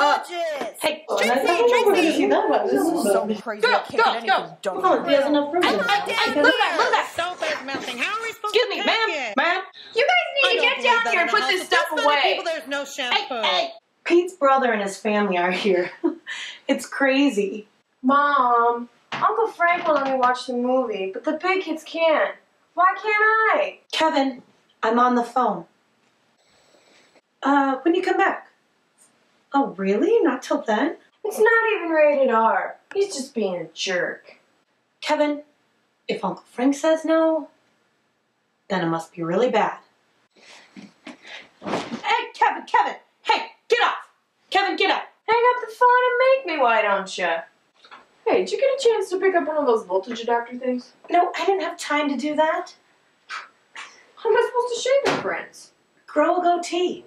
gorgeous. Hey, Tracy, I thought we were going to see that one. This is so crazy. I can't get anything done. Come on, he has enough room. Move that. Soap is melting. How are we supposed Excuse to me, pack ma'am. it? Ma'am. You guys need to get down here and put this stuff away. People, there's no shampoo. Hey, Pete's brother and his family are here. It's crazy. Mom, Uncle Frank will let me watch the movie, but the big kids can't. Why can't I? Kevin, I'm on the phone. When you come back? Oh, really? Not till then? It's not even rated R. He's just being a jerk. Kevin, if Uncle Frank says no, then it must be really bad. Hey, Kevin! Hey, get off! Kevin, get up! Hang up the phone and make me, why don't you? Hey, did you get a chance to pick up one of those voltage adapter things? No, I didn't have time to do that. How am I supposed to shave your friends? Grow a goatee.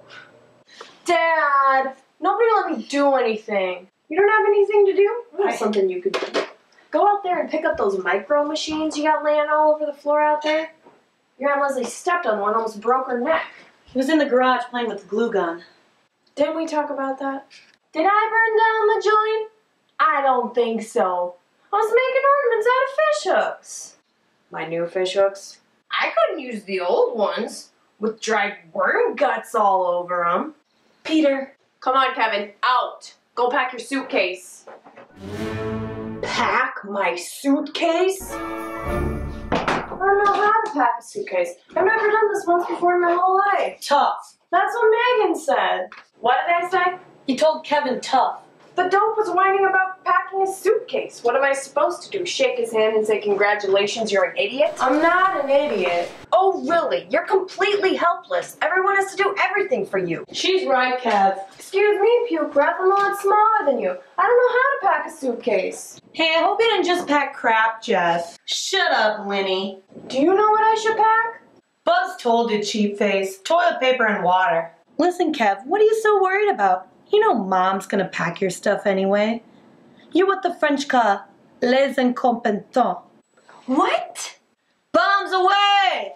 Dad, nobody let me do anything. You don't have anything to do? I have something you could do. Go out there and pick up those micro machines you got laying all over the floor out there. Your Aunt Leslie stepped on one, almost broke her neck. He was in the garage playing with the glue gun. Didn't we talk about that? Did I burn down the joint? I don't think so. I was making ornaments out of fish hooks. My new fish hooks? I couldn't use the old ones with dried worm guts all over them. Peter. Come on, Kevin, out. Go pack your suitcase. Pack my suitcase? I don't know how to pack a suitcase. I've never done this once before in my whole life. Tough. That's what Megan said. What did I say? You told Kevin tough. The dope was whining about packing his suitcase. What am I supposed to do? Shake his hand and say, congratulations, you're an idiot? I'm not an idiot. Oh, really? You're completely helpless. Everyone has to do everything for you. She's right, Kev. Excuse me, puke breath. I'm a lot smaller than you. I don't know how to pack a suitcase. Hey, I hope you didn't just pack crap, Jeff. Shut up, Winnie. Do you know what I should pack? Buzz told you, cheap face. Toilet paper and water. Listen, Kev, what are you so worried about? You know Mom's gonna pack your stuff anyway. You're what the French call les incompetents. What? Bombs away!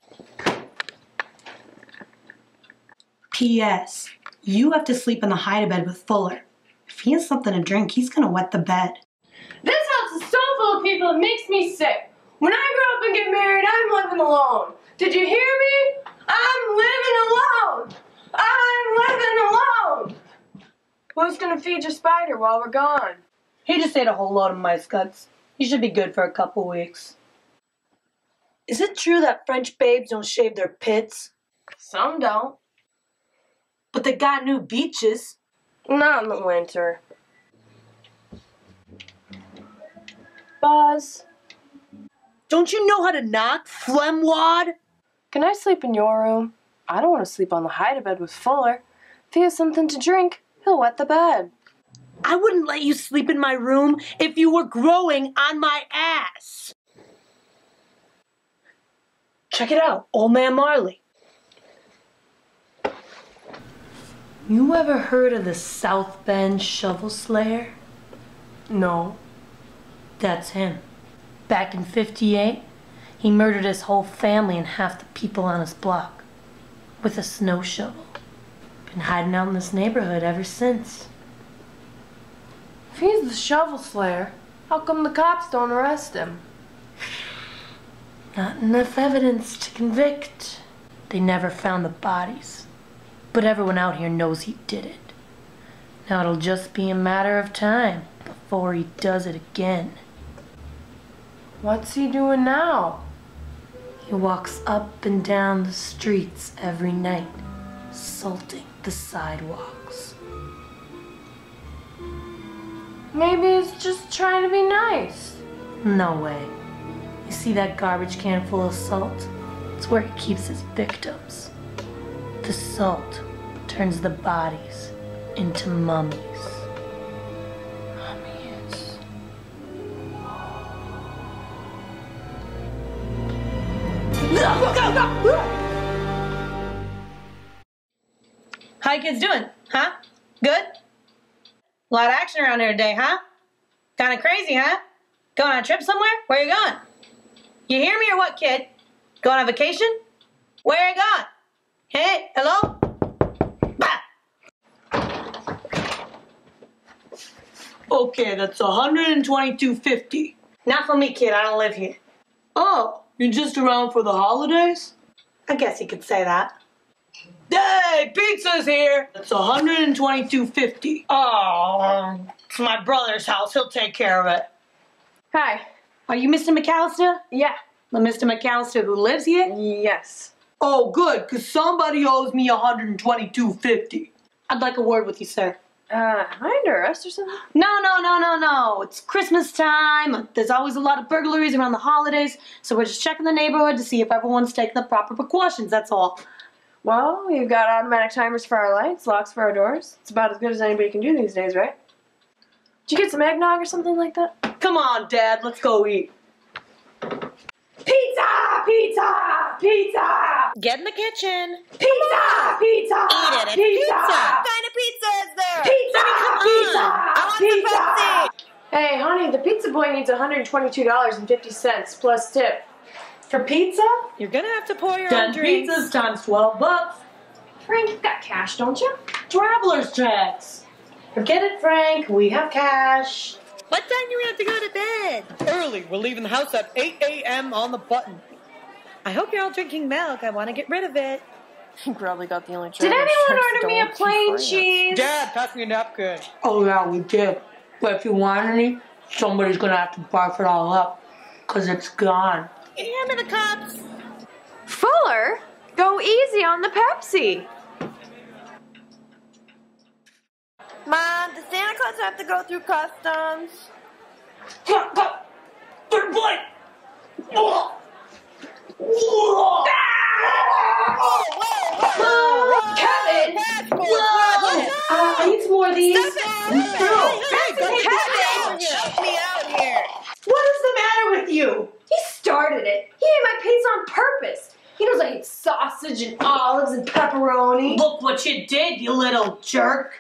P.S. You have to sleep in the hide-a-bed with Fuller. If he has something to drink, he's gonna wet the bed. This house is so full of people, it makes me sick. When I grow up and get married, I'm living alone. Did you hear me? I'm living alone. I'm living alone. Who's gonna feed your spider while we're gone? He just ate a whole load of mice guts. He should be good for a couple weeks. Is it true that French babes don't shave their pits? Some don't. But they got new beaches. Not in the winter. Buzz. Don't you know how to knock, phlegmwad? Can I sleep in your room? I don't want to sleep on the hide-a-bed with Fuller. If he has something to drink, he'll wet the bed. I wouldn't let you sleep in my room if you were growing on my ass. Check it out, Old Man Marley. You ever heard of the South Bend Shovel Slayer? No. That's him. Back in '58, he murdered his whole family and half the people on his block with a snow shovel. Been hiding out in this neighborhood ever since. If he's the shovel slayer, how come the cops don't arrest him? Not enough evidence to convict. They never found the bodies. But everyone out here knows he did it. Now it'll just be a matter of time before he does it again. What's he doing now? He walks up and down the streets every night, salting the sidewalks. Maybe he's just trying to be nice. No way. You see that garbage can full of salt? It's where he keeps his victims. The salt turns the bodies into mummies. Mummies. How you kids doing? Huh? Good? A lot of action around here today, huh? Kind of crazy, huh? Going on a trip somewhere? Where you going? You hear me or what, kid? Going on vacation? Where you going? Hey, hello? Bah! Okay, that's $122.50. Not for me, kid. I don't live here. Oh, you're just around for the holidays? I guess you could say that. Hey, pizza's here! That's $122.50. Oh, it's my brother's house. He'll take care of it. Hi. Are you Mr. McAllister? Yeah. The Mr. McAllister who lives here? Yes. Oh, good, because somebody owes me $122.50. I'd like a word with you, sir. Under arrest or something? No. It's Christmas time. There's always a lot of burglaries around the holidays, so we're just checking the neighborhood to see if everyone's taking the proper precautions, that's all. Well, we've got automatic timers for our lights, locks for our doors. It's about as good as anybody can do these days, right? Did you get some eggnog or something like that? Come on, Dad, let's go eat. Pizza! Pizza! Pizza! Get in the kitchen. Pizza! Pizza! Eat it. It's Pizza! What kind of pizza is there? Pizza! Pizza! I want Pizza! some Pepsi. Hey, honey, the pizza boy needs $122.50 plus tip. For pizza? You're gonna have to pour your 10 own drinks. pizzas times $12. Frank, you've got cash, don't you? Traveler's checks. Forget it, Frank. We have cash. What time do we have to go to bed? Early. We're leaving the house at 8 a.m. on the button. I hope you're all drinking milk. I want to get rid of it. You probably got the only Did anyone order me a plain cheese? Dad, pass me a napkin. Oh, yeah, we did. But if you want any, somebody's going to have to barf it all up, because it's gone. Hand me the cups. Fuller, go easy on the Pepsi. Mom, does Santa Claus have to go through customs? Third plate! Kevin! I need some more of these. Kevin! Help me out here. What is the matter with you? He started it. He ate my pizza on purpose. He knows I hate sausage and olives and pepperoni. Look what you did, you little jerk.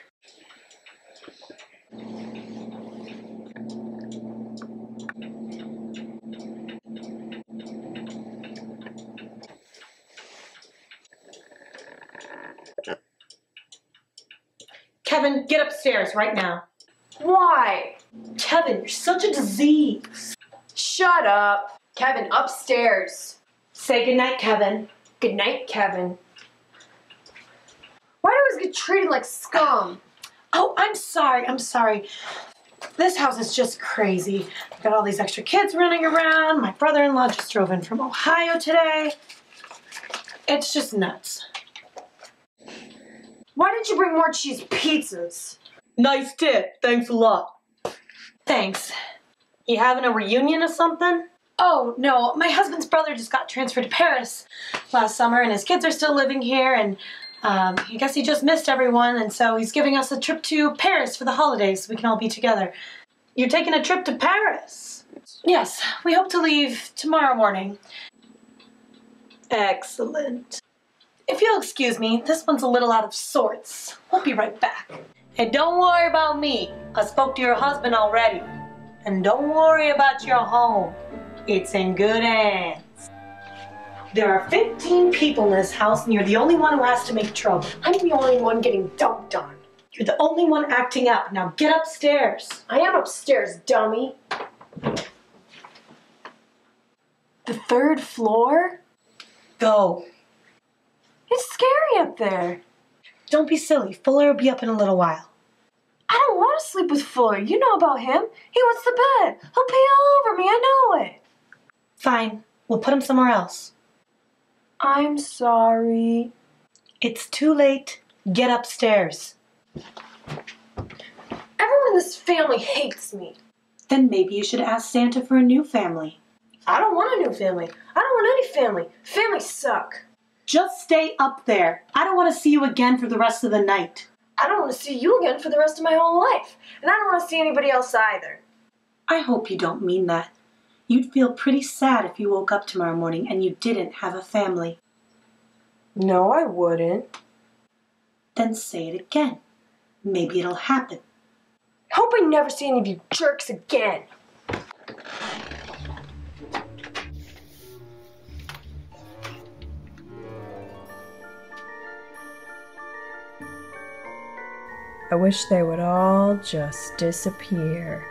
Kevin, get upstairs right now. Why? Kevin, you're such a disease. Shut up. Kevin, upstairs. Say goodnight, Kevin. Good night, Kevin. Why do I always get treated like scum? Oh, I'm sorry. This house is just crazy. I've got all these extra kids running around. My brother-in-law just drove in from Ohio today. It's just nuts. Why didn't you bring more cheese pizzas? Nice tip. Thanks a lot. Thanks. You having a reunion or something? Oh, no. My husband's brother just got transferred to Paris last summer, and his kids are still living here, and I guess he just missed everyone, and so he's giving us a trip to Paris for the holidays so we can all be together. You're taking a trip to Paris? Yes. We hope to leave tomorrow morning. Excellent. If you'll excuse me, this one's a little out of sorts. We'll be right back. And don't worry about me. I spoke to your husband already. And don't worry about your home. It's in good hands. There are 15 people in this house, and you're the only one who has to make trouble. I'm the only one getting dumped on. You're the only one acting up. Now get upstairs. I am upstairs, dummy. The third floor? Go. It's scary up there. Don't be silly. Fuller will be up in a little while. I don't want to sleep with Fuller. You know about him. He wants the bed. He'll pee all over me. I know it. Fine. We'll put him somewhere else. I'm sorry. It's too late. Get upstairs. Everyone in this family hates me. Then maybe you should ask Santa for a new family. I don't want a new family. I don't want any family. Families suck. Just stay up there. I don't want to see you again for the rest of the night. I don't want to see you again for the rest of my whole life. And I don't want to see anybody else either. I hope you don't mean that. You'd feel pretty sad if you woke up tomorrow morning and you didn't have a family. No, I wouldn't. Then say it again. Maybe it'll happen. Hope I never see any of you jerks again. I wish they would all just disappear.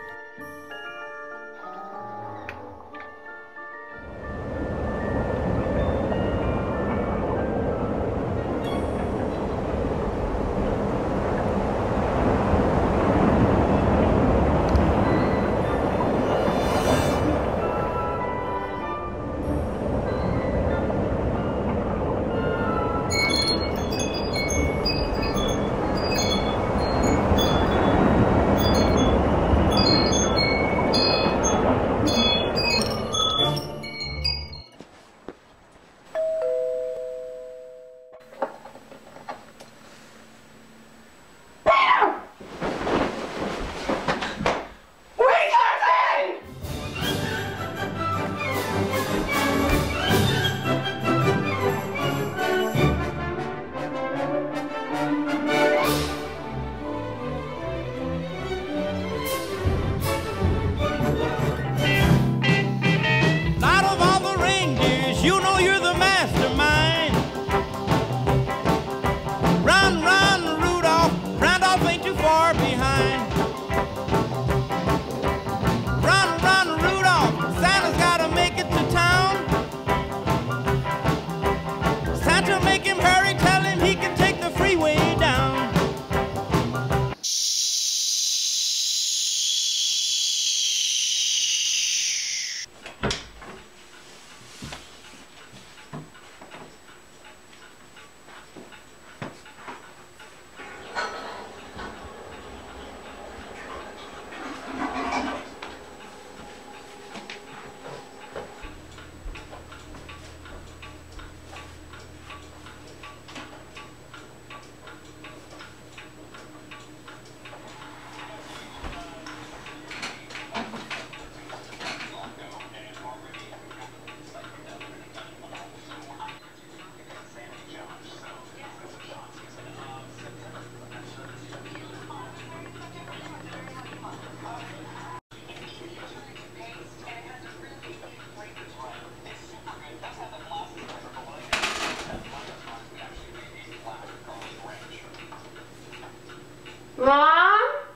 Mom?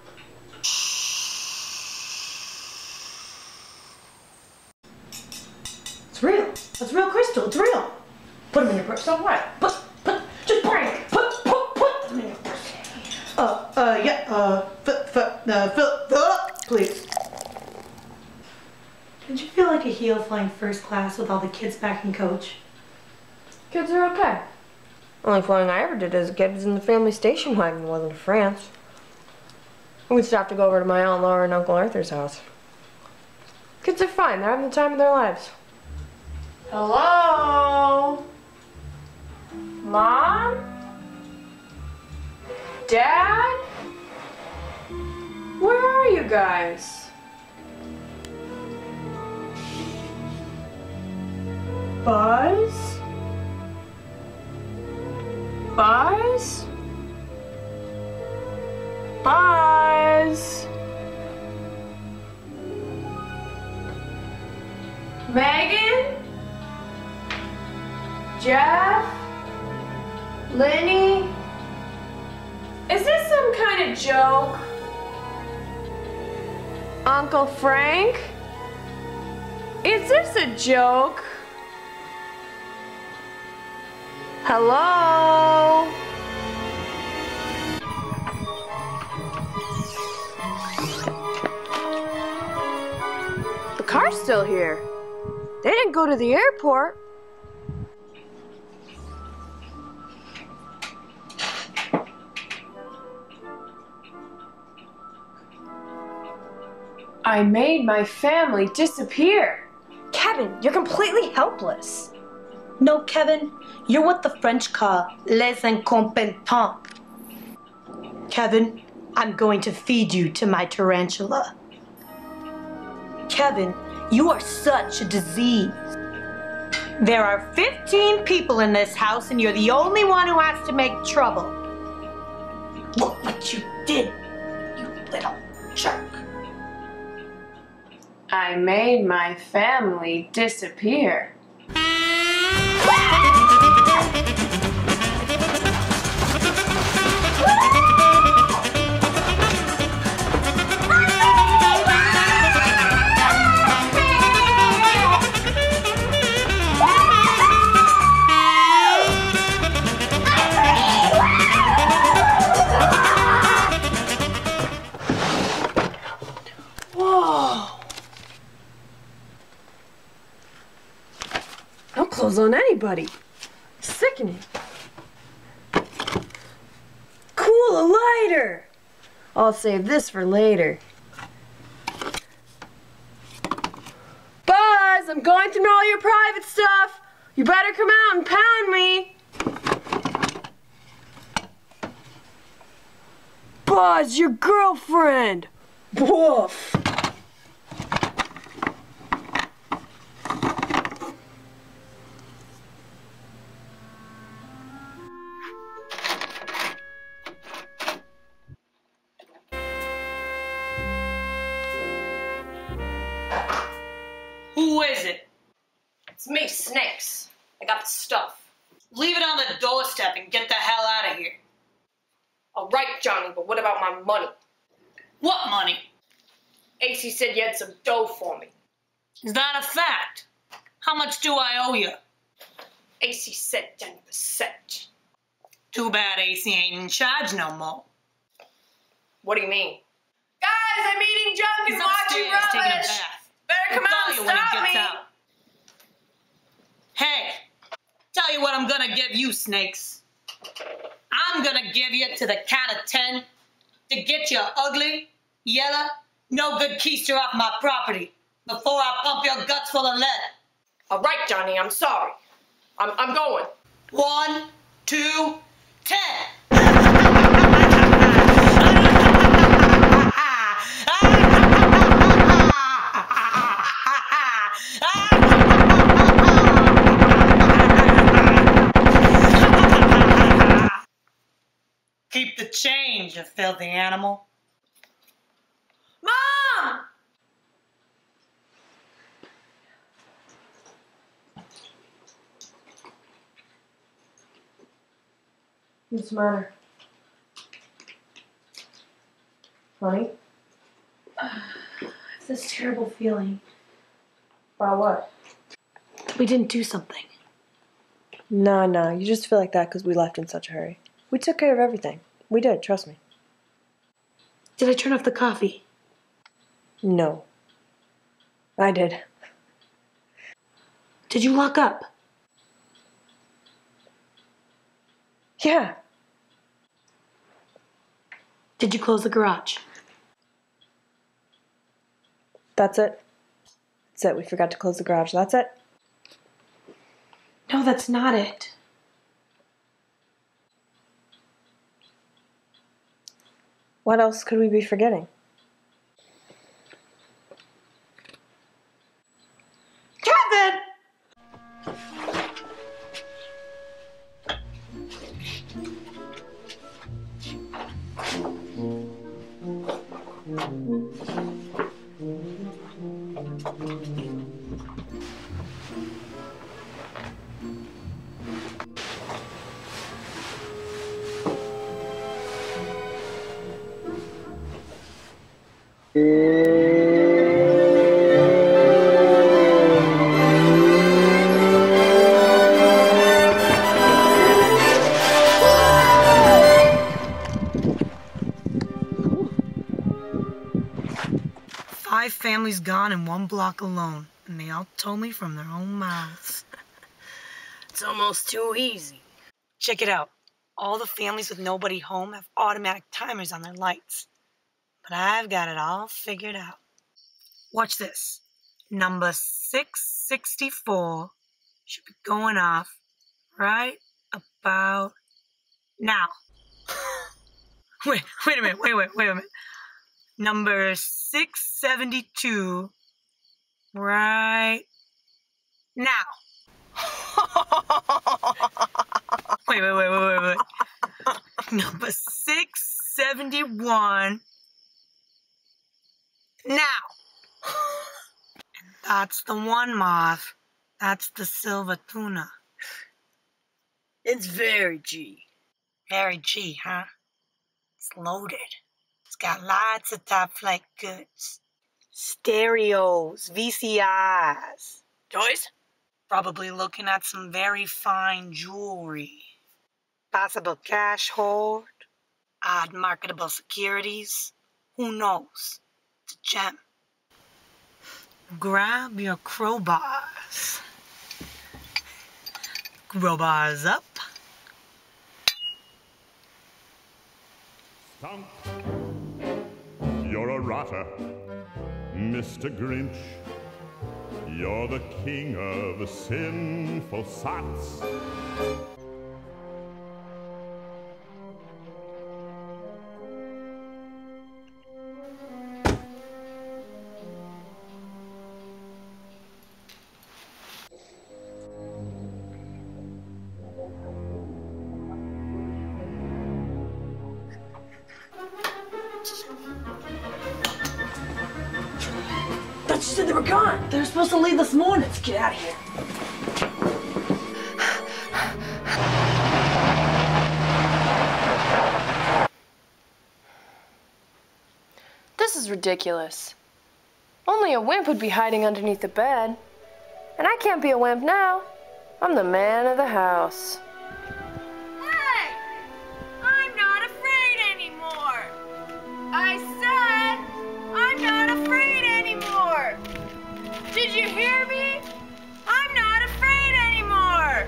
It's real. It's real crystal. It's real. Put them in your purse. So what? Just bring it. Put them in your purse. Please. Did you feel like a heel flying first class with all the kids back in coach? Kids are okay. Only flying I ever did as a kid was in the family station wagon, wasn't to France. We stopped to go over to my Aunt Laura and Uncle Arthur's house. Kids are fine. They're having the time of their lives. Hello? Mom? Dad? Where are you guys? Buzz? Buzz? Buzz? Megan? Jeff? Lenny? Is this some kind of joke? Uncle Frank? Is this a joke? Hello? The car's still here. They didn't go to the airport. I made my family disappear. Kevin, you're completely helpless. No, Kevin, you're what the French call les incompetents. Kevin, I'm going to feed you to my tarantula. Kevin, you are such a disease. There are 15 people in this house and you're the only one who has to make trouble. Look what you did, you little jerk. I made my family disappear. chemicals on anybody. Sickening. Cool, a lighter! I'll save this for later. Buzz, I'm going through all your private stuff. You better come out and pound me. Buzz, your girlfriend. Woof. Who is it? It's me, Snakes. I got the stuff. Leave it on the doorstep and get the hell out of here. All right, Johnny, but what about my money? What money? AC said you had some dough for me. Is that a fact? How much do I owe you? AC said 10%. Too bad AC ain't in charge no more. What do you mean? Guys, I'm eating junk and He's watching upstairs taking a rubbish. bath. Better come out He'll and tell you when he stop gets me. out. Hey, tell you what I'm gonna give you, Snakes. I'm gonna give you to the count of 10 to get your ugly, yellow, no good keister off my property before I pump your guts full of lead. All right, Johnny, I'm sorry. I'm going. 1, 2, 10. Keep the change, you filthy animal. Mom! What's the matter? Honey? It's this terrible feeling. About what? We didn't do something. Nah, you just feel like that because we left in such a hurry. We took care of everything. We did, trust me. Did I turn off the coffee? No. I did. Did you lock up? Yeah. Did you close the garage? That's it. That's it. We forgot to close the garage. That's it. No, that's not it. What else could we be forgetting? Kevin! Five families gone in one block alone, and they all told me from their own mouths. It's almost too easy. Check it out. All the families with nobody home have automatic timers on their lights. But I've got it all figured out. Watch this. Number 664 should be going off right about now. Wait a minute. Number 672 right now. Wait. Number 671 now. And that's the one, Moth. That's the silver tuna. It's very G. Very G, huh? It's loaded. It's got lots of top flight goods. Stereos, VCRs. Toys? Probably looking at some very fine jewelry. Possible cash hoard. Odd marketable securities. Who knows? It's a gem. Grab your crowbars. Robots up. Stunk. You're a rotter, Mr. Grinch. You're the king of the sinful sots. Thought you said they were gone. They were supposed to leave this morning. Let's get out of here. This is ridiculous. Only a wimp would be hiding underneath the bed. And I can't be a wimp now. I'm the man of the house. Hey! I'm not afraid anymore! I said I'm not afraid anymore! Did you hear me? I'm not afraid anymore!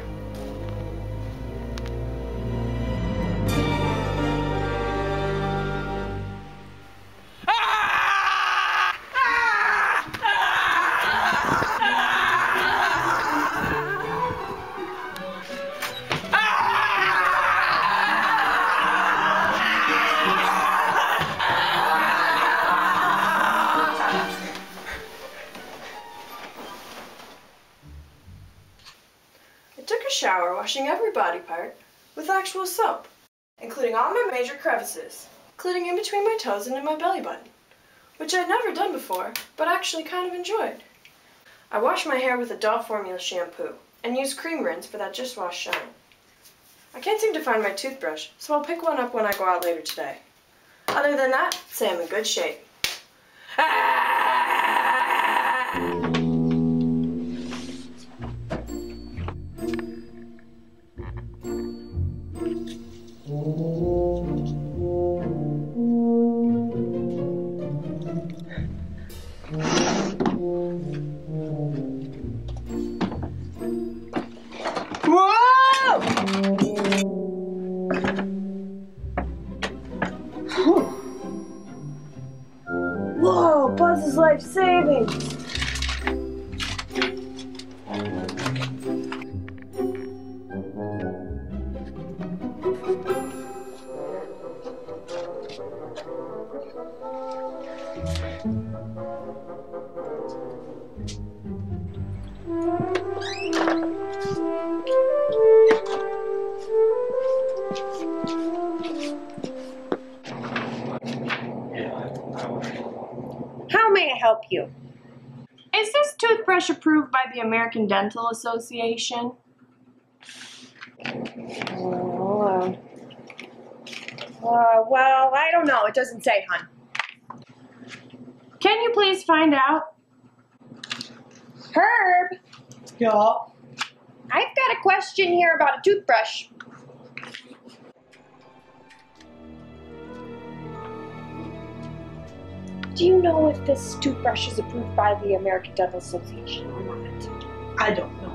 I took a shower washing every body part with actual soap, including all my major crevices, including in between my toes and in my belly button, which I'd never done before, but actually kind of enjoyed. I washed my hair with a Dove formula shampoo and used cream rinse for that just wash shine. I can't seem to find my toothbrush, so I'll pick one up when I go out later today. Other than that, say I'm in good shape. Whoa, Buzz is life-saving. How may I help you? Is this toothbrush approved by the American Dental Association? Hold on. Well, I don't know. It doesn't say, hon. Can you please find out? Herb, Yeah. I've got a question here about a toothbrush. Do you know if this toothbrush is approved by the American Dental Association or not? I don't know.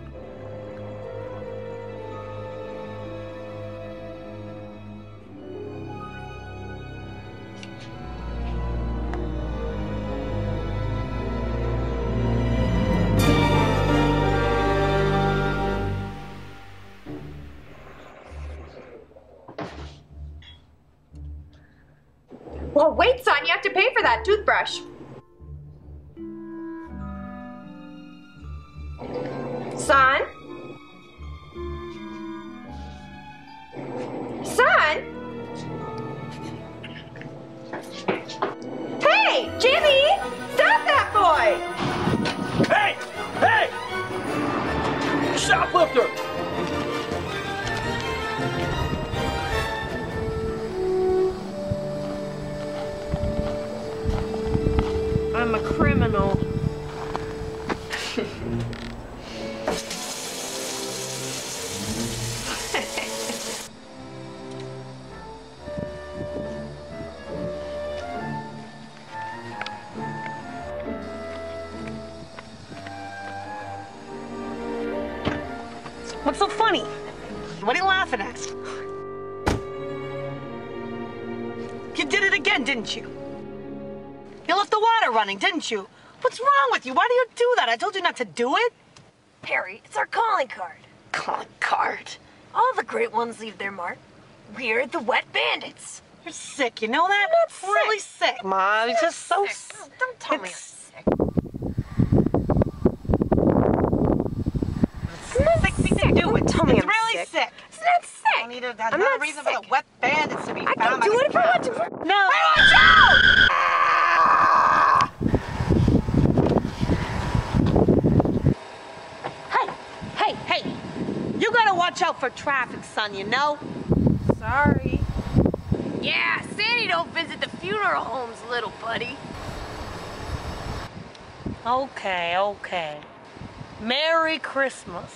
Well, wait, son. You have to pay for that toothbrush. Son? Son? Hey, Jimmy! Stop that boy! Hey! Hey! Shoplifter! I'm a criminal. What's so funny? funny. What are you laughing at? You did it again, didn't you? You left the water running, didn't you? What's wrong with you? Why do you do that? I told you not to do it. Harry, it's our calling card. Calling card. All the great ones leave their mark. We're the Wet Bandits. You're sick, you know that? I'm not sick. Really sick, Mom. You're just so sick. sick. Don't tell me I'm sick. Sick thing to do with. Tell me It's I'm really sick. sick. It's not sick. I need to, that's I'm not not a reason sick. for the Wet Bandits to be I found. can do it if I want to. No. Watch out! Hey, you gotta watch out for traffic, son, you know? Sorry. Yeah, Sandy don't visit the funeral homes, little buddy. Okay. Merry Christmas.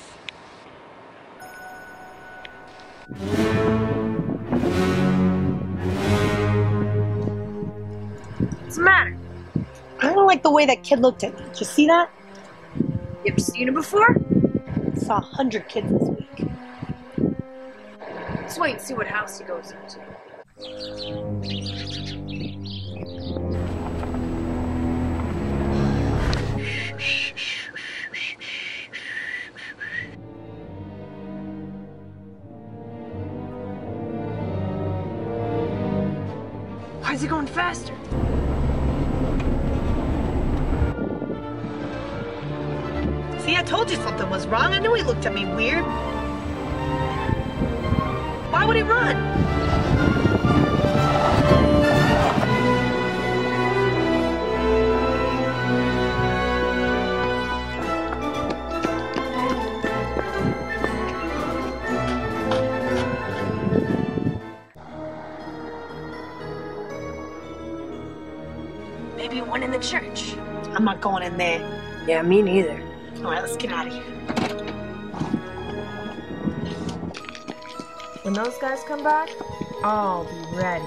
What's the matter? I don't like the way that kid looked at me. Did you see that? You ever seen it before? I saw 100 kids this week. Let's wait and see what house he goes into. Why is he going faster? See, I told you something was wrong. I knew he looked at me weird. Why would he run? Maybe one in the church. I'm not going in there. Yeah, me neither. All right, let's get out of here. When those guys come back, I'll be ready.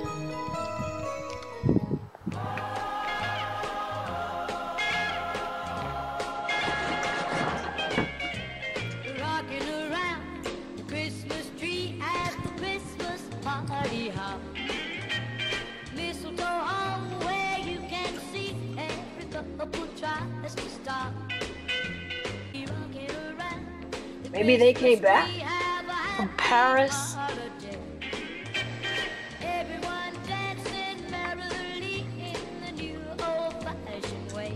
Rocking around the Christmas tree at the Christmas party hop. Mistletoe hung where you can see every couple tries to stop. Rocking around the Maybe they came back? From Paris. Everyone dancing merrily in the new old-fashioned way.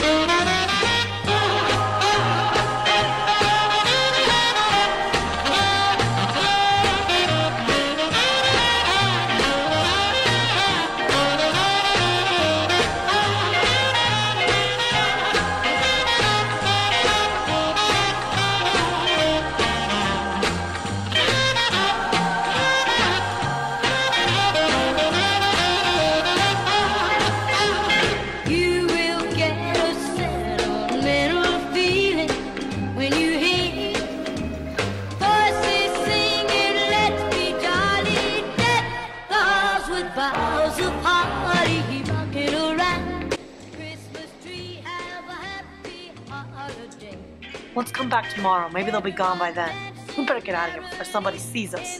You will get a sentimental feeling when you hear voices singing, "Let's be jolly." Deck the halls with boughs of holly, rocking around the Christmas tree. Have a happy holiday. Let's come back tomorrow. Maybe they'll be gone by then. We better get out of here before somebody sees us.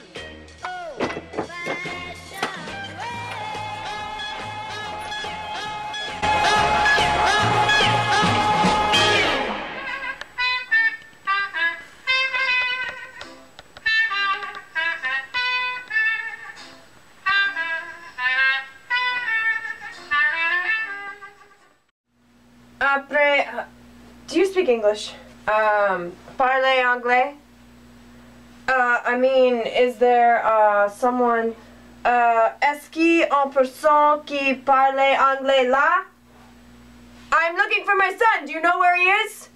Do you speak English? Parlez anglais? I mean, is there, someone, est-ce qu'une personne qui parle anglais là? I'm looking for my son. Do you know where he is?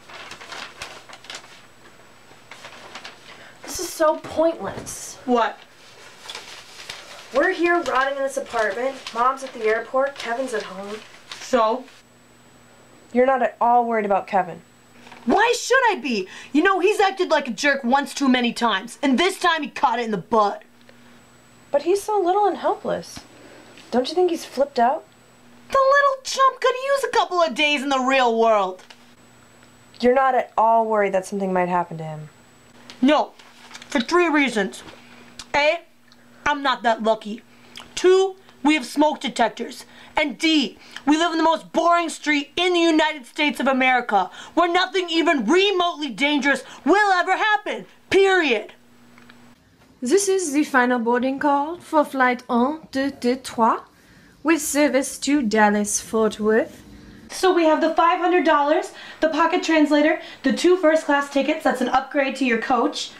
This is so pointless. What? We're here rotting in this apartment. Mom's at the airport. Kevin's at home. So? You're not at all worried about Kevin. Why should I be? You know, he's acted like a jerk once too many times, and this time he caught it in the butt. But he's so little and helpless. Don't you think he's flipped out? The little chump could use a couple of days in the real world. You're not at all worried that something might happen to him. No, for 3 reasons. A, I'm not that lucky. 2, we have smoke detectors. And D, we live in the most boring street in the United States of America, where nothing even remotely dangerous will ever happen. Period. This is the final boarding call for flight 1, 2, 2, 3, with service to Dallas Fort Worth. So we have the $500, the pocket translator, the 2 first-class tickets, that's an upgrade to your coach.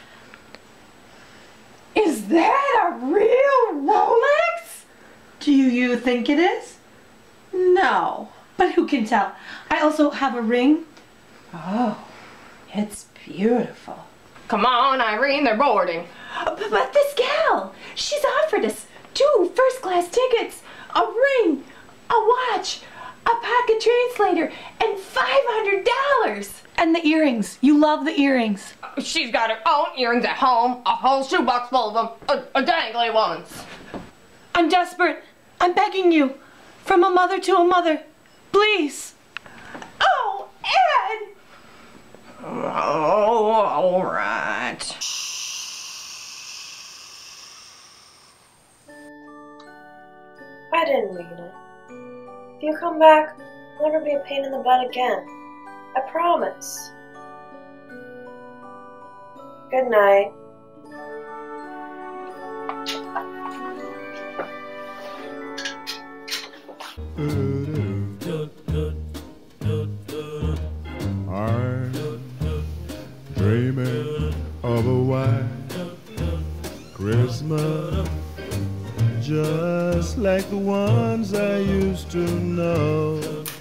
Is that a real Rolex? Do you think it is? No, but who can tell? I also have a ring. Oh, it's beautiful. Come on, Irene, they're boarding. But this gal, she's offered us 2 first-class tickets, a ring, a watch, a pocket translator, and $500. And the earrings. You love the earrings. She's got her own earrings at home, a whole shoebox full of them, a dangly ones. I'm desperate. I'm begging you. From a mother to a mother. Please. Oh, Ed! Oh, all right. I didn't mean it. If you come back, I'll never be a pain in the butt again. I promise. Good night. I'm dreaming of a white Christmas, just like the ones I used to know,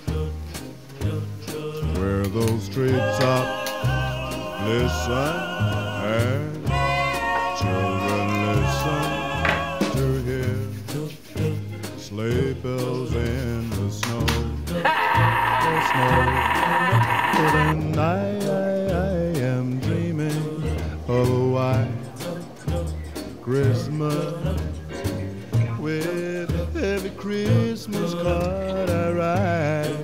where those treetops listen and children listen to hear sleigh bells in the snow. The snow. And I am dreaming of a white Christmas, with every Christmas card I write.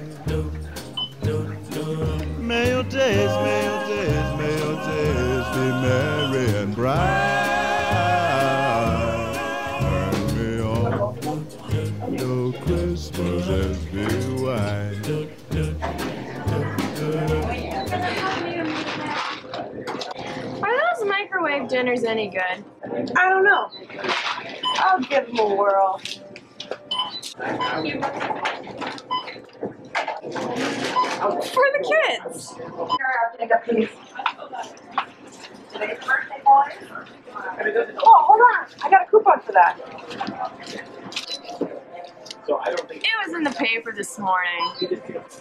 May your days, may your days, may your days be merry and bright. Turn me on, your Christmases be white. Are those microwave dinners any good? I don't know. I'll give them a whirl. For the kids. Oh, hold on. I got a coupon for that. It was in the paper this morning.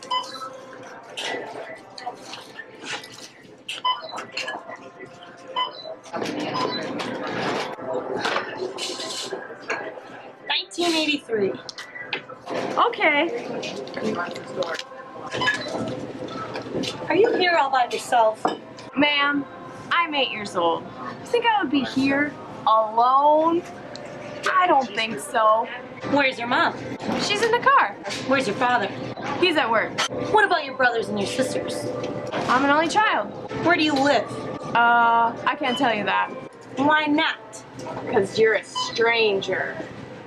$19.83. Okay. Are you here all by yourself? Ma'am, I'm 8 years old. You think I would be here alone? I don't think so. Where's your mom? She's in the car. Where's your father? He's at work. What about your brothers and your sisters? I'm an only child. Where do you live? I can't tell you that. Why not? Because you're a stranger.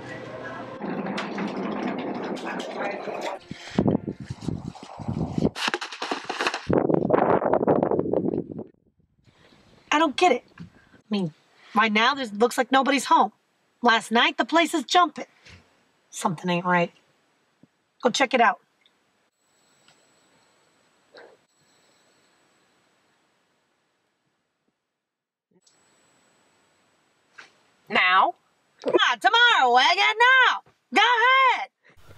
I don't get it. I mean, right now there looks like nobody's home. Last night the place is jumping. Something ain't right. Go check it out. Now? Tomorrow, Wagon, now! Go ahead!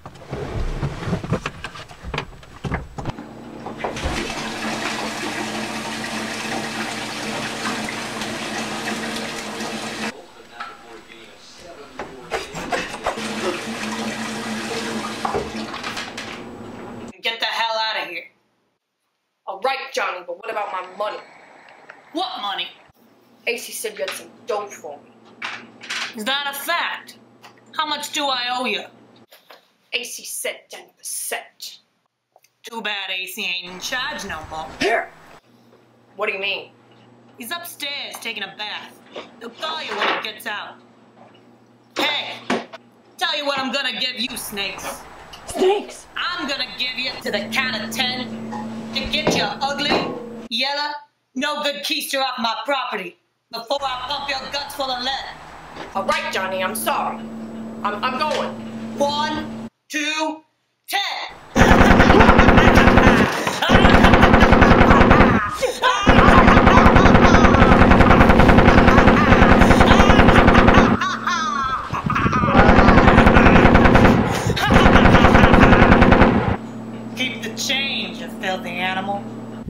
Get the hell out of here. All right, Johnny, but what about my money? What money? AC said you had some dough for me. Is that a fact? How much do I owe you? AC said 10%. Too bad AC ain't in charge no more. Here! What do you mean? He's upstairs taking a bath. He'll call you when he gets out. Hey, tell you what I'm gonna give you, Snakes. Snakes! I'm gonna give you to the count of 10 to get your ugly, yellow, no good keister off my property before I pump your guts full of lead. All right, Johnny, I'm sorry. I'm going. 1, 2, 10. Keep the change, you filthy animal.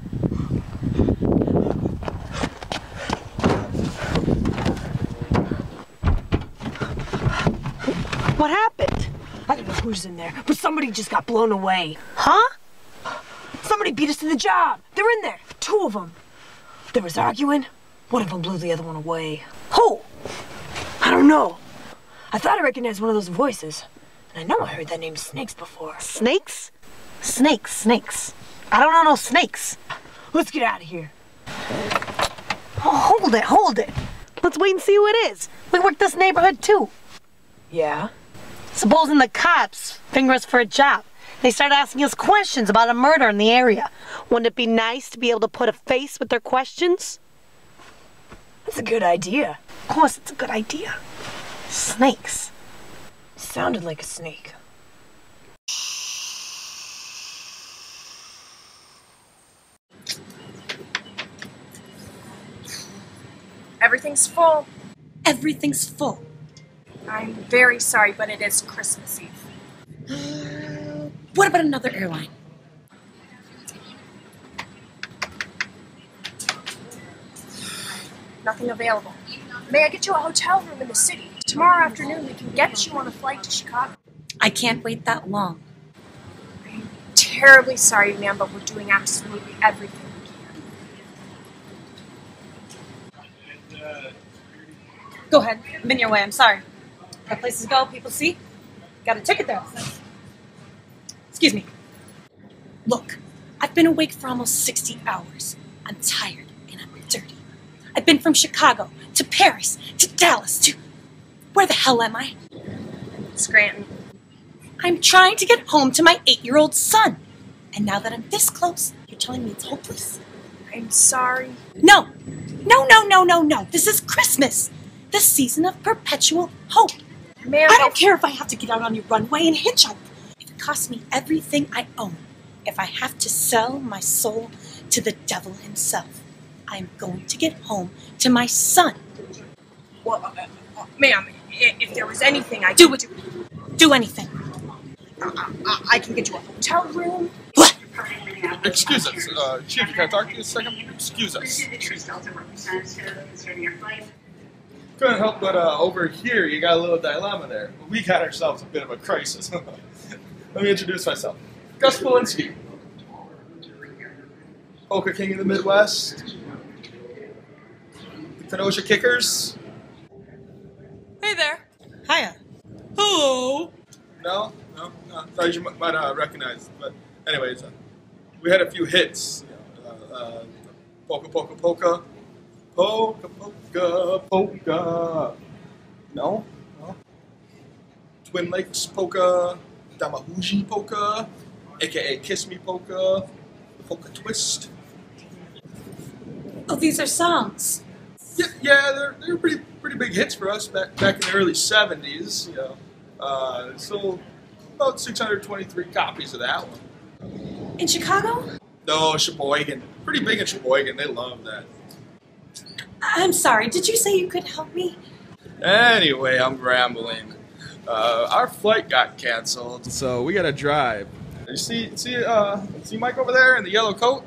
What happened? I don't know who's in there, but somebody just got blown away. Huh? Somebody beat us to the job. They're in there. 2 of them. There was arguing. One of them blew the other one away. Who? I don't know. I thought I recognized one of those voices. And I know I heard that name Snakes before. Snakes? Snakes. I don't know no snakes. Let's get out of here. Oh, hold it. Let's wait and see who it is. We work this neighborhood too. Yeah? Supposing the cops finger us for a job. They start asking us questions about a murder in the area. Wouldn't it be nice to be able to put a face with their questions? That's a good idea. Of course, it's a good idea. Snakes. Sounded like a snake. Everything's full. Everything's full. I'm very sorry, but it is Christmas Eve. What about another airline? Nothing available. May I get you a hotel room in the city? Tomorrow afternoon we can get you on a flight to Chicago. I can't wait that long. I'm terribly sorry, ma'am, but we're doing absolutely everything we can. Go ahead. I'm in your way. I'm sorry. Got places to go, people see. Got a ticket there. Excuse me. Look, I've been awake for almost 60 hours. I'm tired and I'm dirty. I've been from Chicago to Paris to Dallas to... Where the hell am I? Scranton. I'm trying to get home to my 8-year-old son. And now that I'm this close, you're telling me it's hopeless? I'm sorry. No. This is Christmas. The season of perpetual hope. Ma'am, I don't care if I have to get out on your runway and hitchhike. If it costs me everything I own. If I have to sell my soul to the devil himself. I am going to get home to my son. Well, ma'am, if there was anything I Do could it. Do anything. I can get you a hotel room. What? Excuse us, Chief, can I talk to you a second? Excuse us. Couldn't help but over here you got a little dilemma there. We got ourselves a bit of a crisis. Let me introduce myself. Gus Polinski. Polka King of the Midwest. The Kenosha Kickers. Hey there. Hiya. Hello. No. Thought you might recognize it. But anyways, we had a few hits. Polka, polka, polka. Polka, polka, polka. No. Twin Lakes polka. Damahuji polka. AKA Kiss Me polka. The polka twist. Oh, these are songs. Yeah, they're pretty big hits for us back in the early '70s. You know, sold about 623 copies of that one. In Chicago? No, Sheboygan. Pretty big in Sheboygan. They love that. I'm sorry. Did you say you could help me? Anyway, I'm rambling. Our flight got canceled, so we gotta drive. You see Mike over there in the yellow coat?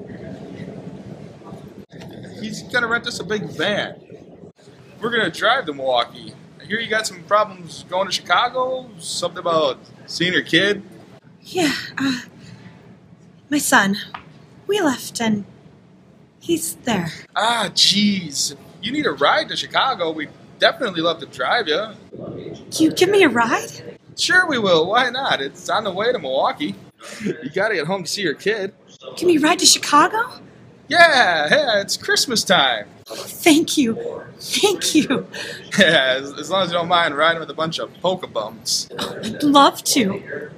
He's gonna rent us a big van. We're gonna drive to Milwaukee. I hear you got some problems going to Chicago? Something about seeing your kid? Yeah, my son. We left and he's there. Ah, jeez. If you need a ride to Chicago, we'd definitely love to drive you. Can you give me a ride? Sure we will. Why not? It's on the way to Milwaukee. You gotta get home to see your kid. Can we ride to Chicago? Yeah, it's Christmas time. Thank you. Thank you. Yeah, as long as you don't mind riding with a bunch of polka bums. I'd love to.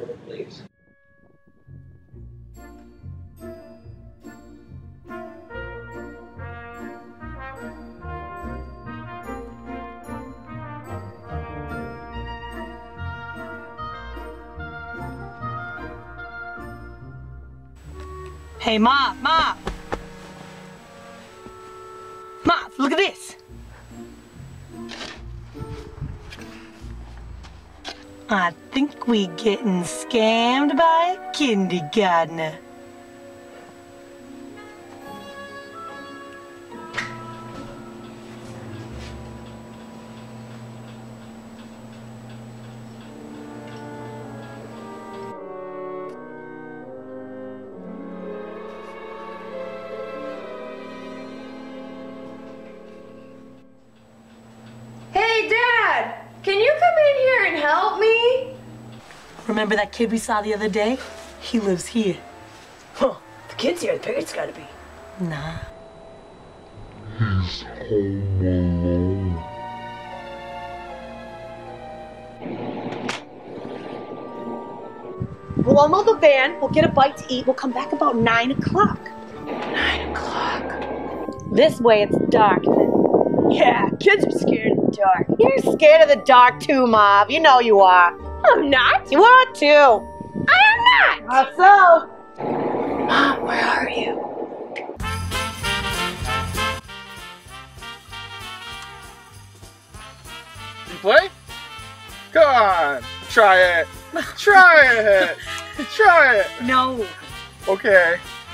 Hey, Mom, Mom! Mom, look at this! I think we getting scammed by a kindergartner. Hey, Dad! Can you come in here and help me? Remember that kid we saw the other day? He lives here. Huh. The kid's here, the parents gotta be. Nah. He's home alone. We'll unload the van, we'll get a bite to eat, we'll come back about 9 o'clock. 9 o'clock. This way it's dark then. Yeah, kids are scared of the dark. You're scared of the dark too, Mom. You know you are. I'm not. You are too. I am not. So? Mom, where are you? You play? Come on, try it. Try it. Try it. No. Okay.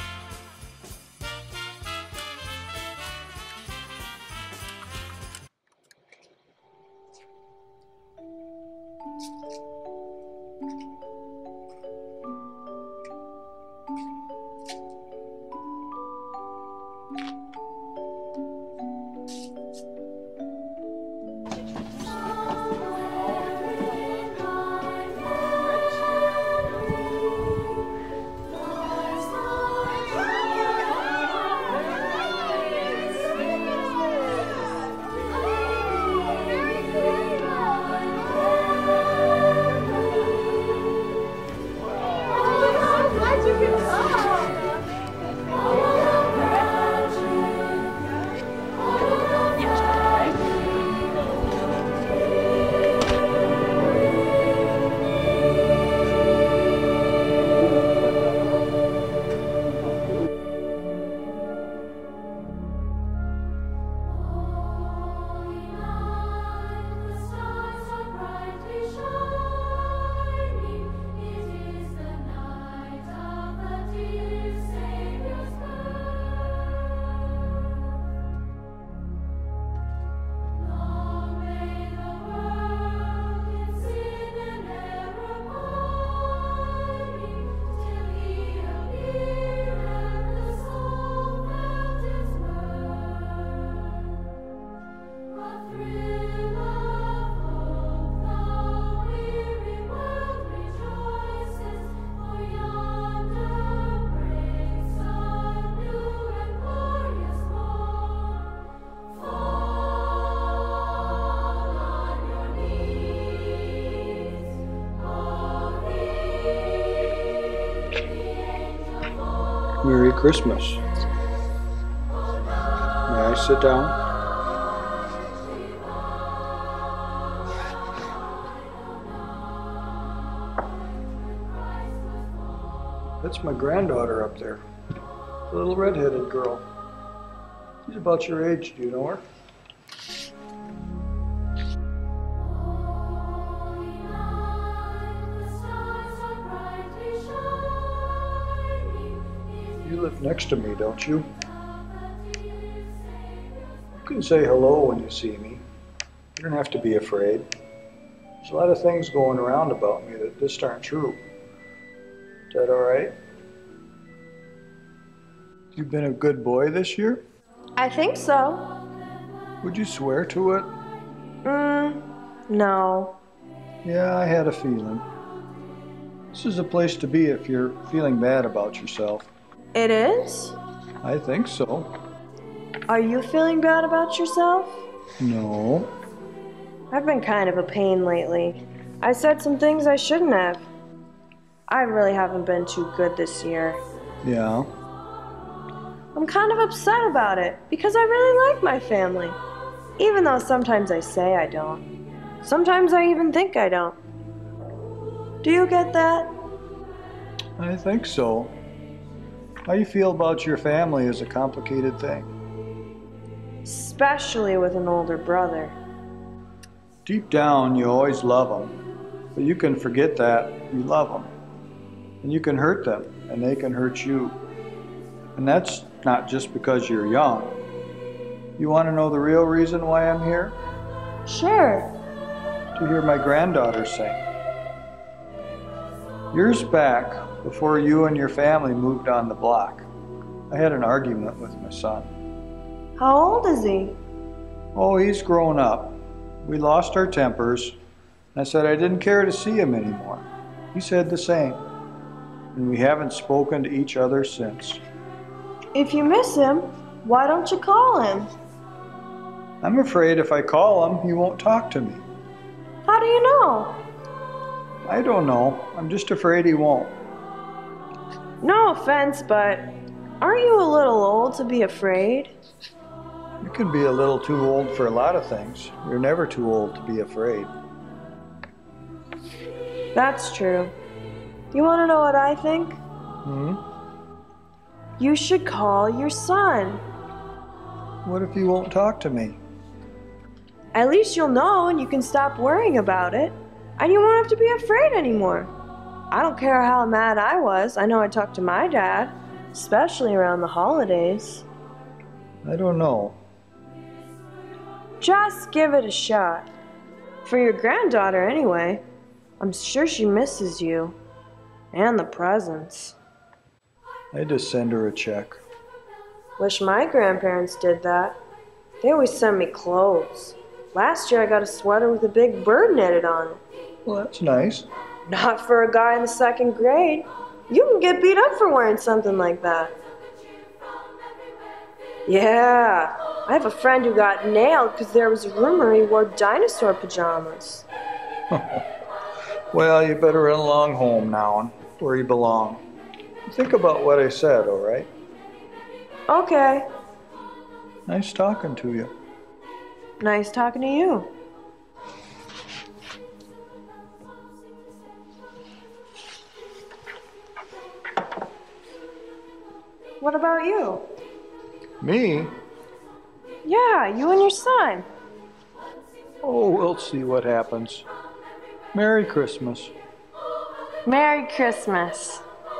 Merry Christmas. May I sit down? That's my granddaughter up there, the little red-headed girl. She's about your age, do you know her? You live next to me, don't you? You can say hello when you see me. You don't have to be afraid. There's a lot of things going around about me that just aren't true. Is that all right? You've been a good boy this year? I think so. Would you swear to it? No. Yeah, I had a feeling. This is a place to be if you're feeling bad about yourself. It is? I think so. Are you feeling bad about yourself? No. I've been kind of a pain lately. I said some things I shouldn't have. I really haven't been too good this year. Yeah. I'm kind of upset about it because I really like my family. Even though sometimes I say I don't. Sometimes I even think I don't. Do you get that? I think so. How you feel about your family is a complicated thing. Especially with an older brother. Deep down, you always love them. But you can forget that you love them. And you can hurt them, and they can hurt you. And that's not just because you're young. You want to know the real reason why I'm here? Sure. To hear my granddaughter sing. Years back, before you and your family moved on the block, I had an argument with my son. How old is he? Oh, he's grown up. We lost our tempers, and I said I didn't care to see him anymore. He said the same. And we haven't spoken to each other since. If you miss him, why don't you call him? I'm afraid if I call him, he won't talk to me. How do you know? I don't know. I'm just afraid he won't. No offense, but aren't you a little old to be afraid? You can be a little too old for a lot of things. You're never too old to be afraid. That's true. You want to know what I think? You should call your son. What if he won't talk to me? At least you'll know and you can stop worrying about it. And you won't have to be afraid anymore. I don't care how mad I was. I know I talked to my dad, especially around the holidays. I don't know. Just give it a shot. For your granddaughter, anyway. I'm sure she misses you. And the presents. I just send her a check. Wish my grandparents did that. They always send me clothes. Last year I got a sweater with a big bird knitted on it. Well, that's nice. Not for a guy in the 2nd grade. You can get beat up for wearing something like that. Yeah, I have a friend who got nailed because there was a rumor he wore dinosaur pajamas. Well, you better run along home now, where you belong. Think about what I said, all right? Okay. Nice talking to you. Nice talking to you. What about you? Me? Yeah, you and your son. Oh, we'll see what happens. Merry Christmas. Merry Christmas.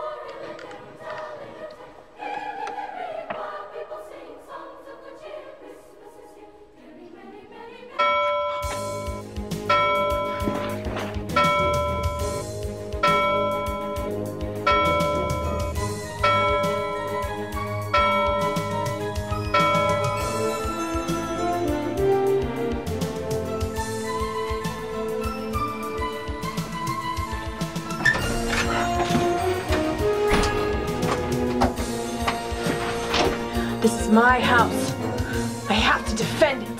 This is my house. I have to defend it.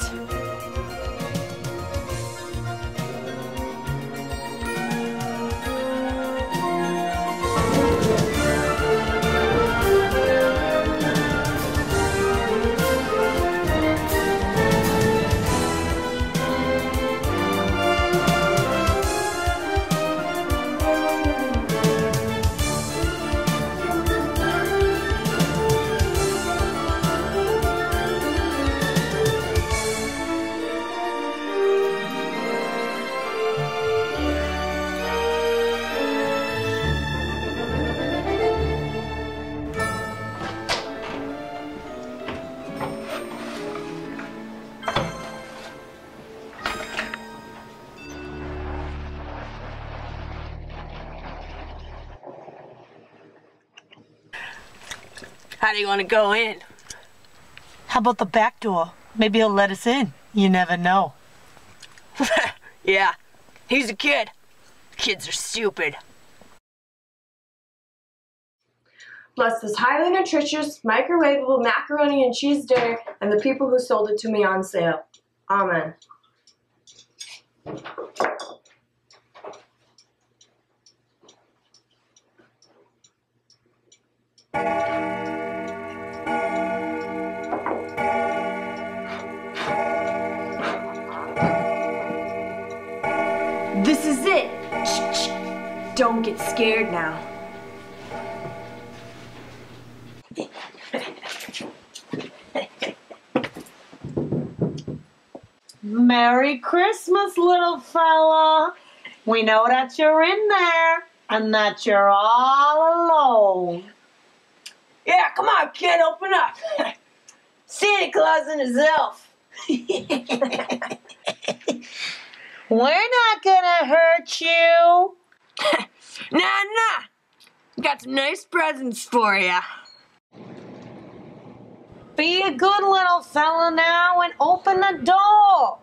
How do you want to go in? How about the back door? Maybe he'll let us in. You never know. Yeah, he's a kid. Kids are stupid. Bless this highly nutritious, microwavable macaroni and cheese dinner and the people who sold it to me on sale. Amen. This is it. Shh. Don't get scared now. Merry Christmas, little fella. We know that you're in there and that you're all alone. Yeah, come on, kid, open up. Santa Claus and his elf. We're not gonna hurt you. Nah. Got some nice presents for ya. Be a good little fella now and open the door.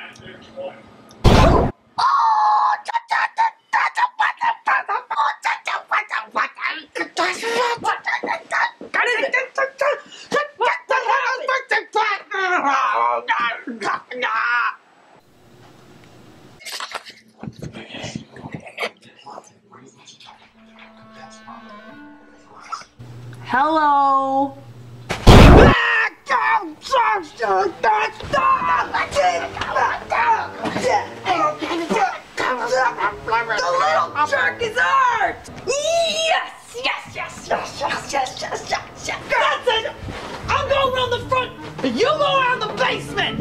Hello. The little jerk is art! Yes! That's it! I'll go around the front, and you go around the basement.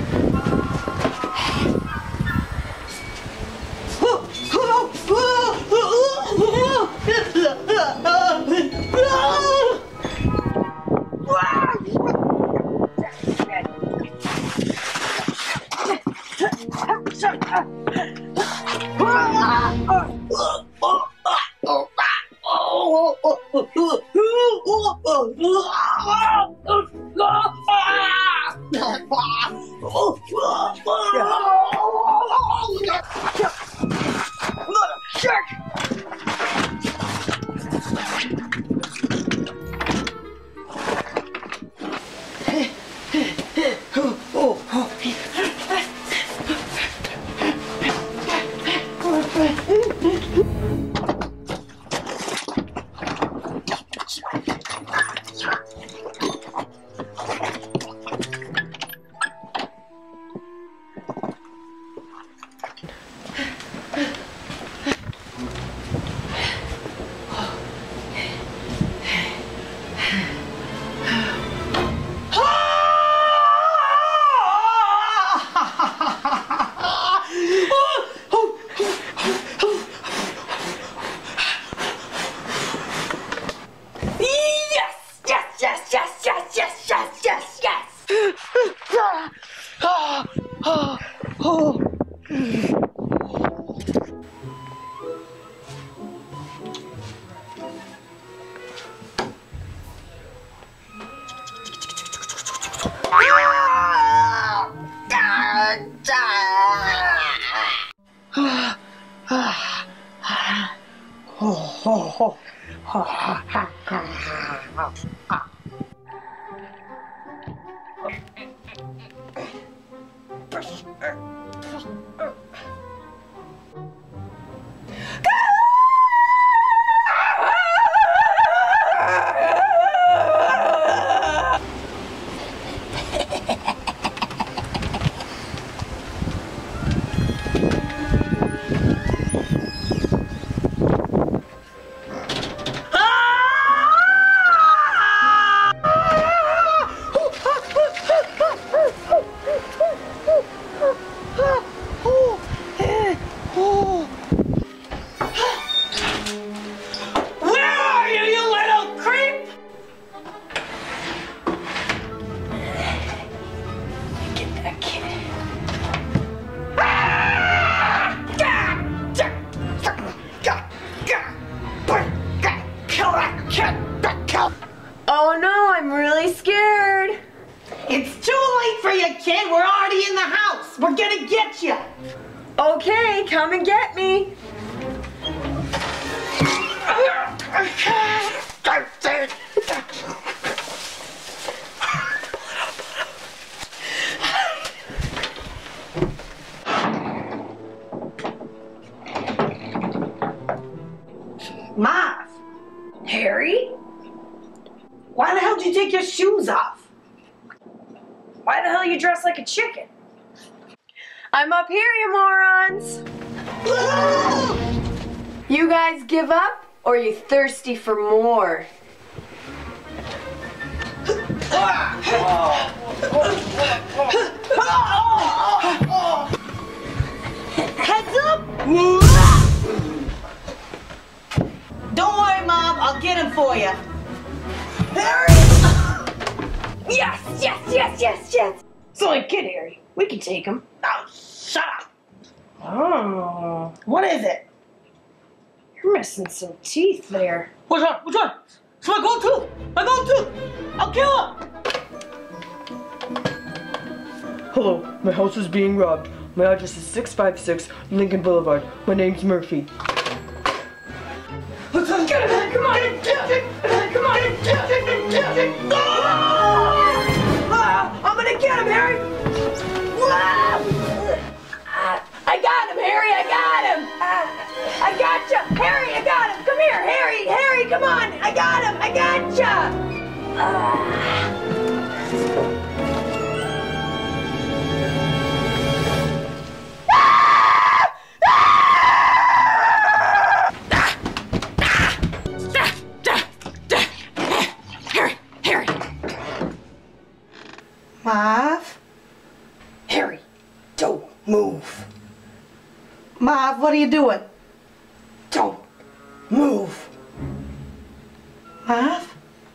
Oh no, I'm really scared. It's too late for you, kid. We're already in the house. We're gonna get you. Okay, come and get me. Marv! Harry? Why the hell did you take your shoes off? Why the hell you dress like a chicken? I'm up here, you morons! You guys give up, or are you thirsty for more? Heads up! Don't worry, Mom. I'll get him for you. Harry! Yes, yes, yes, yes, yes! It's only a kid, Harry. We can take him. Oh, shut up. Oh, What is it? you're missing some teeth there. Which one? Which one? It's my gold tooth. My gold tooth. I'll kill him. Hello, my house is being robbed. My address is 656 Lincoln Boulevard. My name's Murphy. Get him! Come on! Come on! I'm gonna get him, Harry! I got him, Harry! I got him! I gotcha! Harry, I got him! Come here, Harry! Harry, come on! I got him! I gotcha! Marv? Harry, don't move. Marv, what are you doing? Don't move. Marv?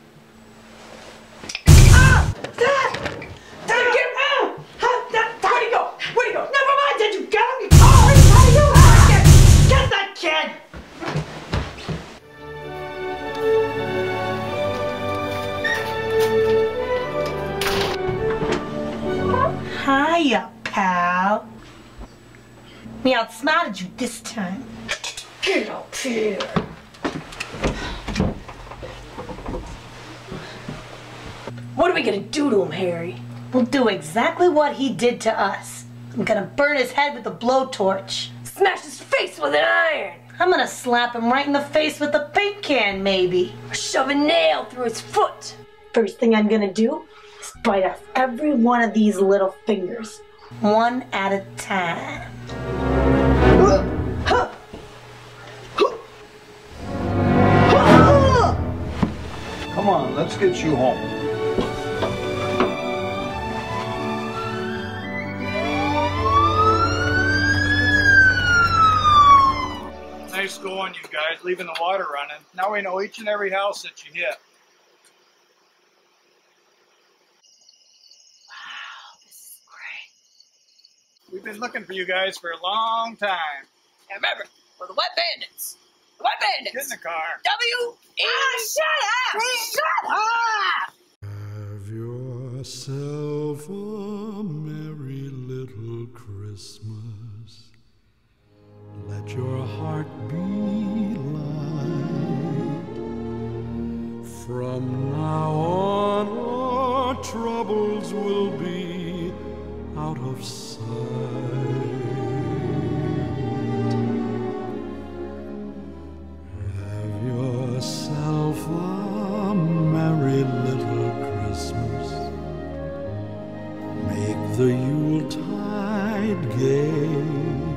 Where'd he go? Where'd he go? Never mind, did you get him? You always try to get that kid! Hiya, pal. We outsmarted you this time. Get up here. What are we gonna do to him, Harry? We'll do exactly what he did to us. I'm gonna burn his head with a blowtorch. Smash his face with an iron. I'm gonna slap him right in the face with a paint can, maybe. Or shove a nail through his foot. First thing I'm gonna do is bite off every one of these little fingers. One at a time. Come on, let's get you home. Nice going, you guys, leaving the water running. Now we know each and every house that you hit. Wow, this is great. We've been looking for you guys for a long time. And remember, we're the Wet Bandits. The Wet Bandits. Get in the car. W-E. Shut up! Have yourself a merry little Christmas. Let your heart be light. From now on, our troubles will be out of sight. Have yourself a merry little Christmas. Make the Yuletide gay.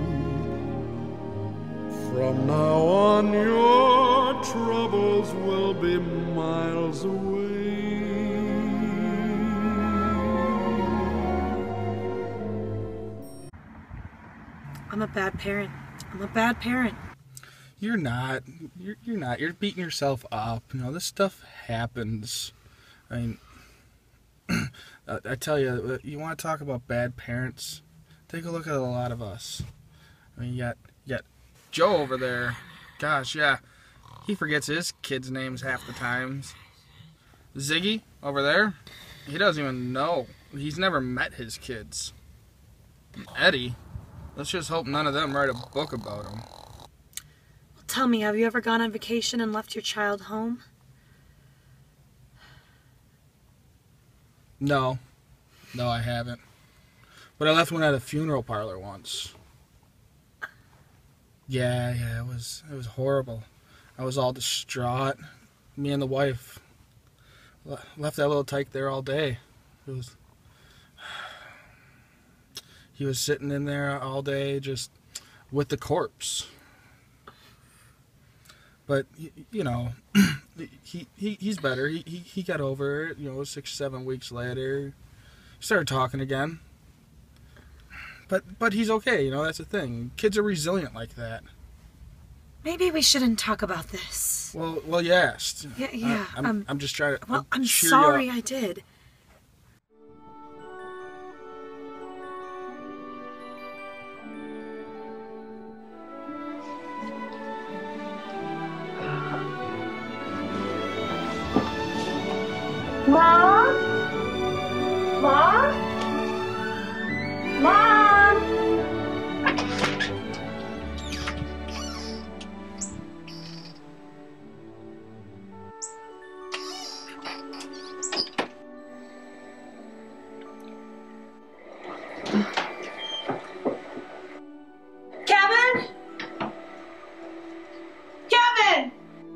From now on, your troubles will be miles away. I'm a bad parent. I'm a bad parent. You're not. You're not. You're beating yourself up. You know, this stuff happens. I mean, I tell you, you want to talk about bad parents? Take a look at a lot of us. I mean, you got Joe over there. Gosh, yeah. He forgets his kids' names half the times. Ziggy over there. He doesn't even know. He's never met his kids. And Eddie. Let's just hope none of them write a book about him. Tell me, have you ever gone on vacation and left your child home? No. No, I haven't. But I left one at a funeral parlor once. Yeah, it was horrible. I was all distraught. Me and the wife left that little tyke there all day. He was sitting in there all day just with the corpse. But, you know, he's better. He got over it, you know, 6 or 7 weeks later. He started talking again. But he's okay, you know, that's the thing. Kids are resilient like that. Maybe we shouldn't talk about this. Well, yes. Yeah. I'm just trying to. Well, I'm cheer sorry you up. I did. Mom? Mom? Mom? Kevin? Kevin!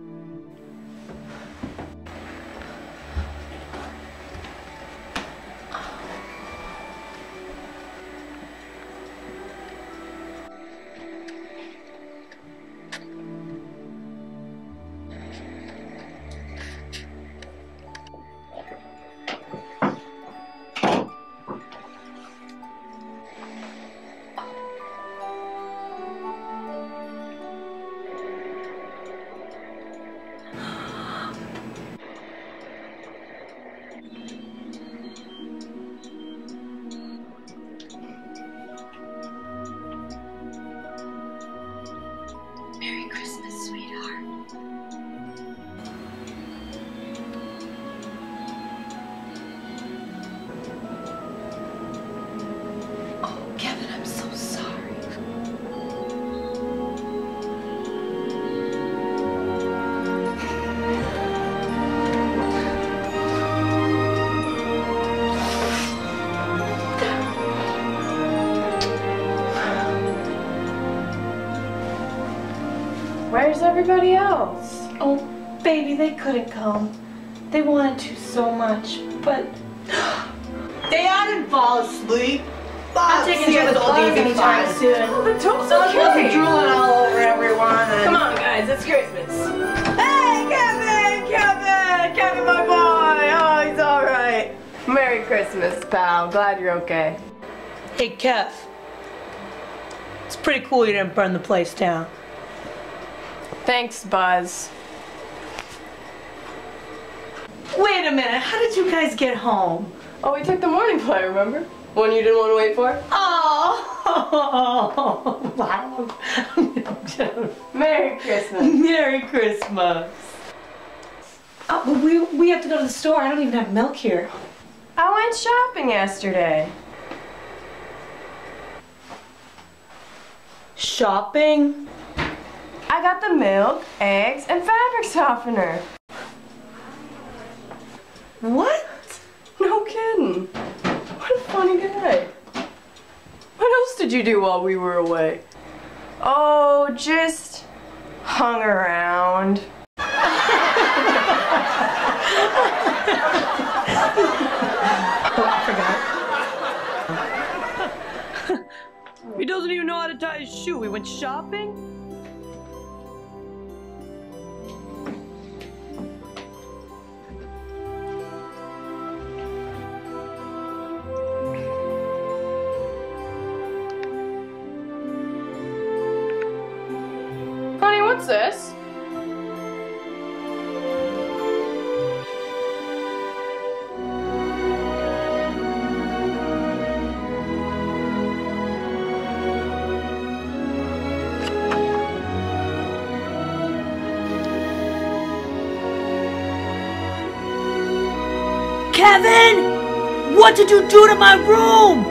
Merry Christmas, sweetheart. Oh, Kevin, I'm so sorry. Where's everybody else? Oh, baby, they couldn't come. They wanted to so much, but I didn't fall asleep. I'm taking care of the oldies anytime soon. Oh, the toast Someone okay. wasn't drooling all over everyone. Come on, guys, it's Christmas. Hey, Kevin, my boy. Oh, he's all right. Merry Christmas, pal. Glad you're okay. hey, Kev. It's pretty cool you didn't burn the place down. Thanks, Buzz. Wait a minute, how did you guys get home? Oh, we took the morning flight, remember? One you didn't want to wait for? Oh, wow. Merry Christmas. Merry Christmas. Oh, but we have to go to the store. I don't even have milk here. I went shopping yesterday. Shopping? I got the milk, eggs, and fabric softener. What? No kidding. What a funny guy. What else did you do while we were away? Oh, just hung around. He doesn't even know how to tie his shoe. We went shopping? Honey, what's this? Kevin! What did you do to my room?